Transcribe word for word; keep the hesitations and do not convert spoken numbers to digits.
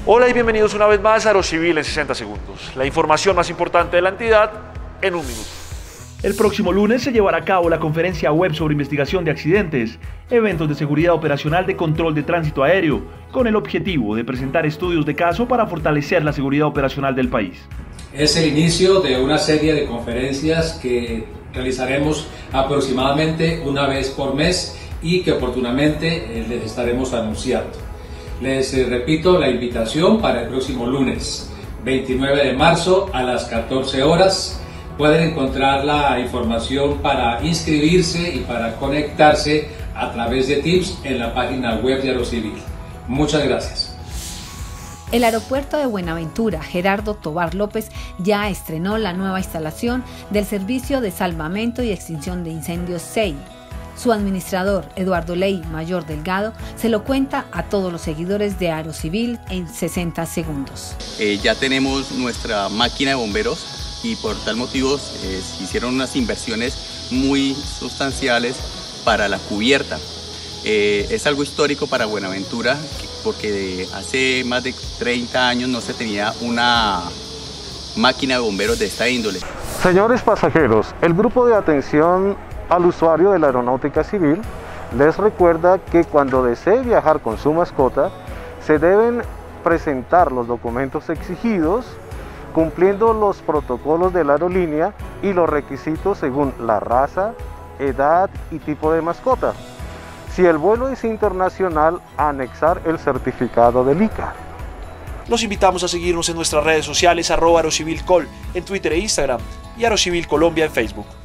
Hola y bienvenidos una vez más a Aerocivil en sesenta segundos. La información más importante de la entidad en un minuto. El próximo lunes se llevará a cabo la conferencia web sobre investigación de accidentes, eventos de seguridad operacional de control de tránsito aéreo, con el objetivo de presentar estudios de caso para fortalecer la seguridad operacional del país. Es el inicio de una serie de conferencias que realizaremos aproximadamente una vez por mes y que oportunamente les estaremos anunciando. Les eh, repito la invitación para el próximo lunes, veintinueve de marzo a las catorce horas. Pueden encontrar la información para inscribirse y para conectarse a través de Teams en la página web de Aerocivil. Muchas gracias. El aeropuerto de Buenaventura, Gerardo Tovar López, ya estrenó la nueva instalación del Servicio de Salvamento y Extinción de Incendios S E I. Su administrador, Eduardo Ley Mayor Delgado, se lo cuenta a todos los seguidores de Aerocivil en sesenta segundos. Eh, ya tenemos nuestra máquina de bomberos y por tal motivo eh, se hicieron unas inversiones muy sustanciales para la cubierta. Eh, es algo histórico para Buenaventura porque hace más de treinta años no se tenía una máquina de bomberos de esta índole. Señores pasajeros, el grupo de atención al usuario de la aeronáutica civil les recuerda que cuando desee viajar con su mascota se deben presentar los documentos exigidos cumpliendo los protocolos de la aerolínea y los requisitos según la raza, edad y tipo de mascota. Si el vuelo es internacional, anexar el certificado del I C A. Los invitamos a seguirnos en nuestras redes sociales arroba Aerocivilcol en Twitter e Instagram y Aerocivil Colombia en Facebook.